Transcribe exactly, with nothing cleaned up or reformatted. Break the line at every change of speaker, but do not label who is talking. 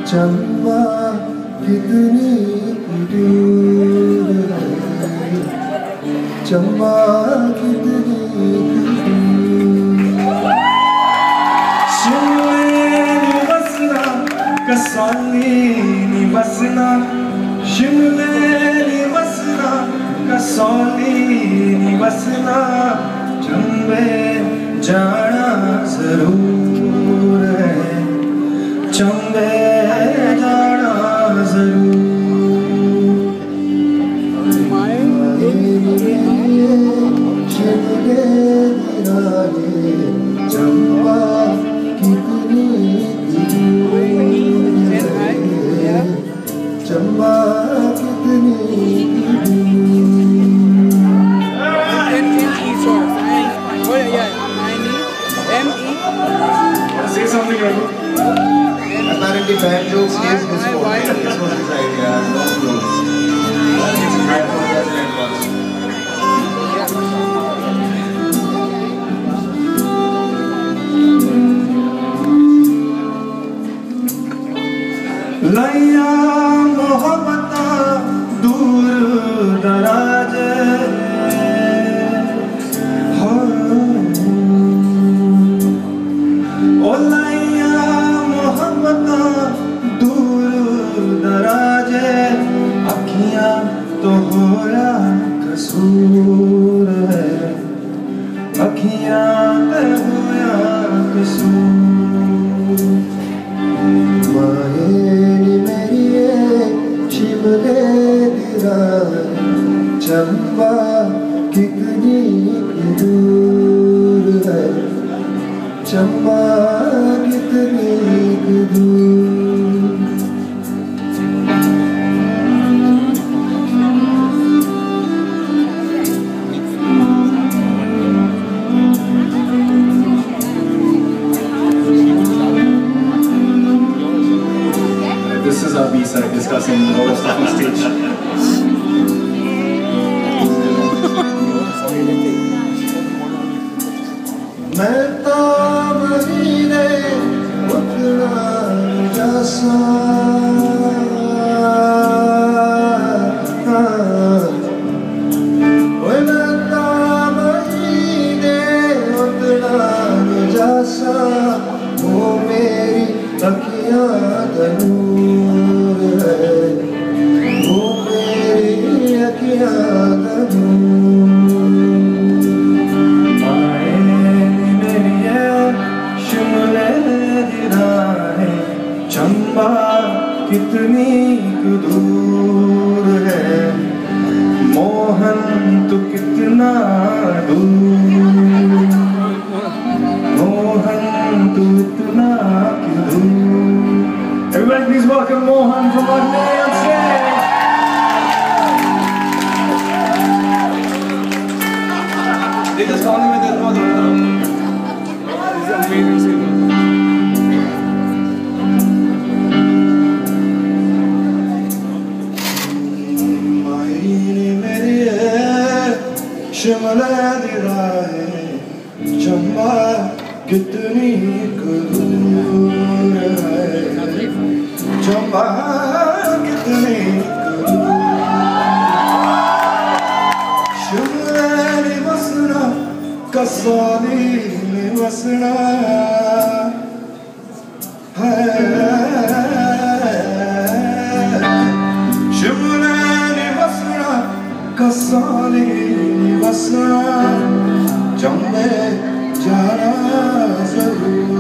चंबा कितनी दूर है, चंबा कितनी
शिमले बसना कसौली बसना, शिमले बसना कसौली बसना, चंबे जाना जरूर है, चंबे जाना जरूर।
शिमले दिराए चंबा कितनी दूर है, चंबा कितनी
Say something, Raghu.
Apparently, bad jokes is his fault. This was his idea. No clue.
लैया मोहब्बता दूर दराज हो, ओ लैया मोहब्बता दूर दराज, अखियां तो होया कसूर है, अखियां तो होया कसूर।
शिमले दिराए चंबा कितनी दूर है, चंबा कितनी दूर।
This is our B-side, discussing all the stuff on stage.
मैं तो महीने उतना जैसा, मैं तो महीने उतना जैसा, वो मेरी अखियां दूर है, वो मेरी अखियां दूर।
आए मेरी शिमले दिराए चंबा कितनी दूर है, मोहन तो कितना दूर, मोहन तो इतना क्यों दूर। Everybody please welcome Mohan from London on stage. They just call me with their mother. This is amazing singer.
शिमले दिराए Chamba कितनी दूर है, चंबा कितनी दूर। शिमले बसना कसौली बसना है, शिमले बसना कसौली बसना, चंबे जाना जरूर।